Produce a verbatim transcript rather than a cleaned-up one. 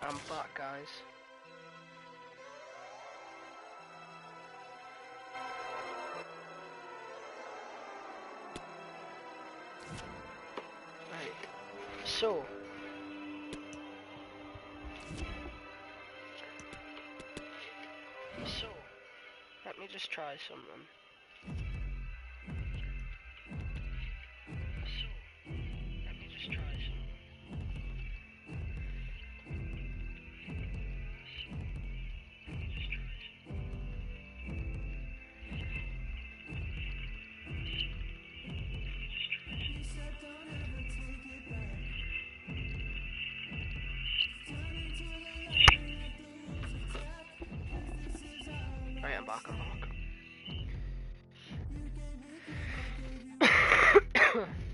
I'm back, guys. Right. So. So. Let me just try something. So. Let me just try something. Right, I'm back, I'm back.